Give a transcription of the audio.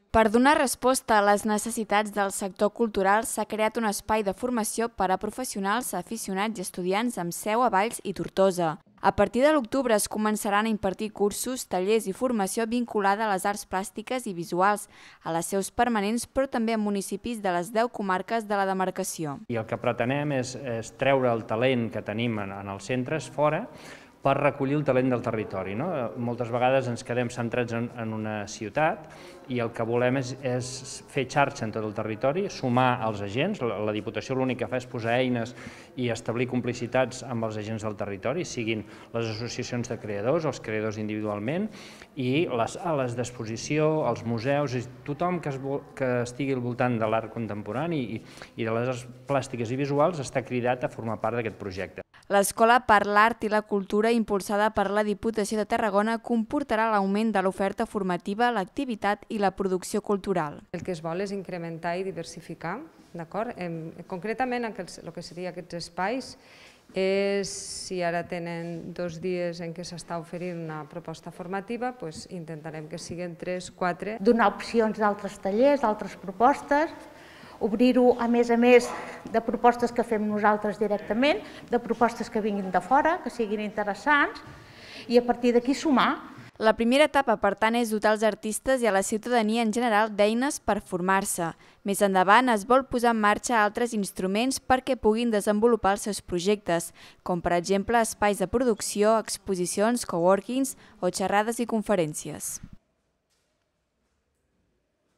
Per donar resposta a les necessitats del sector cultural, s'ha creat un espai de formació per a professionals, aficionats i estudiants amb seu a Valls i Tortosa. A partir de l'octubre es començaran a impartir cursos, tallers i formació vinculada a les arts plàstiques i visuals, a les seus permanents, però també a municipis de les 10 comarques de la demarcació. I el que pretenem és treure el talent que tenim en els centres fora per recollir el talent del territori. Moltes vegades ens quedem centrats en una ciutat i el que volem és fer xarxa en tot el territori, sumar els agents. La Diputació l'únic que fa és posar eines i establir complicitats amb els agents del territori, siguin les associacions de creadors, els creadors individualment, i les sales d'exposició, els museus, tothom que estigui al voltant de l'art contemporani i de les arts plàstiques i visuals està cridat a formar part d'aquest projecte. L'Escola per l'Art i la Cultura, impulsada per la Diputació de Tarragona, comportarà l'augment de l'oferta formativa, l'activitat i la producció cultural. El que es vol és incrementar i diversificar, d'acord? Concretament, el que seria aquests espais és, si ara tenen 2 dies en què s'està oferint una proposta formativa, intentarem que siguin 3, 4. Donar opcions d'altres tallers, d'altres propostes, obrir-ho a més de propostes que fem nosaltres directament, de propostes que vinguin de fora, que siguin interessants, i a partir d'aquí sumar. La primera etapa, per tant, és dotar els artistes i a la ciutadania en general d'eines per formar-se. Més endavant es vol posar en marxa altres instruments perquè puguin desenvolupar els seus projectes, com per exemple espais de producció, exposicions, coworkings o xerrades i conferències.